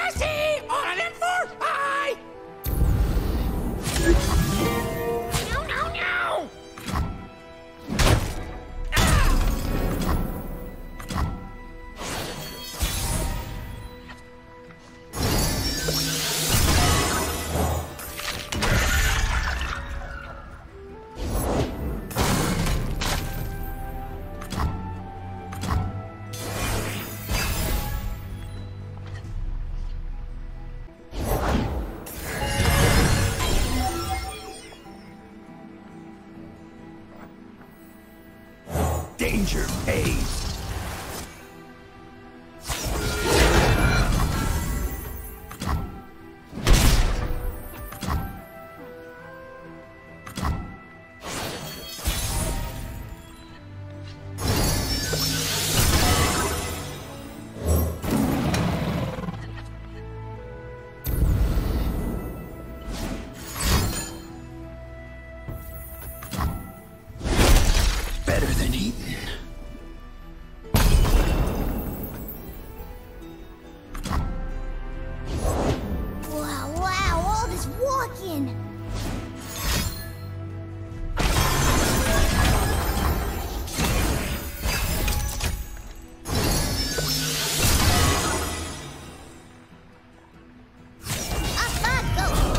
Jesse! On an M4! Hi! No, no, no! Danger pays. Better than eating. Wow, all this walking! Up I go!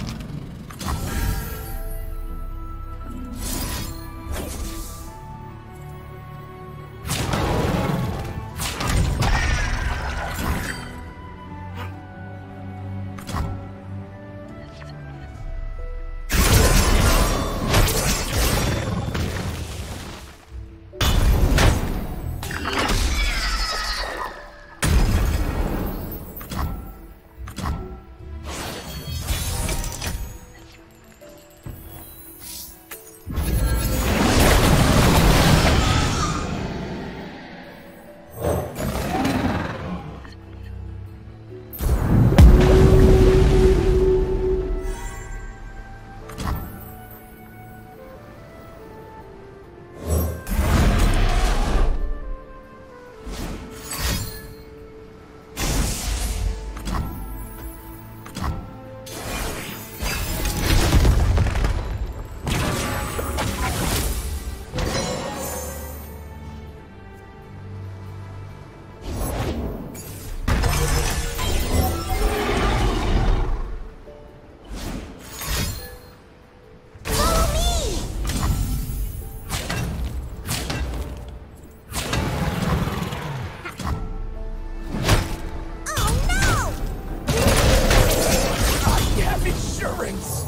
Insurance.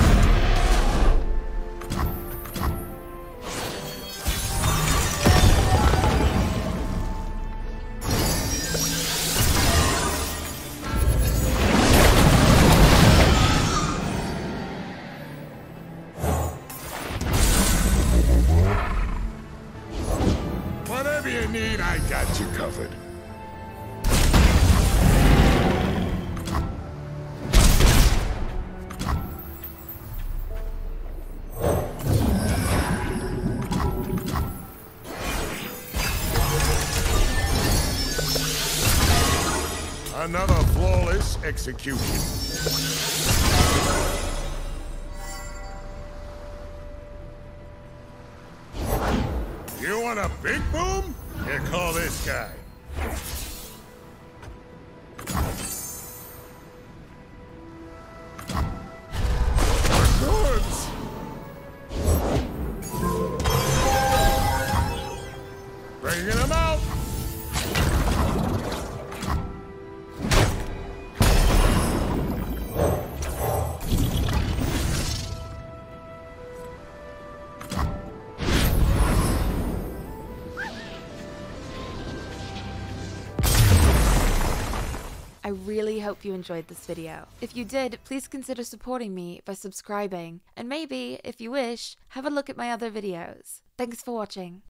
Whatever you need, I got you covered. Another flawless execution. You want a big boom? Here, call this guy. Goods! Bringing him out! I really hope you enjoyed this video. If you did, please consider supporting me by subscribing, and maybe, if you wish, have a look at my other videos. Thanks for watching.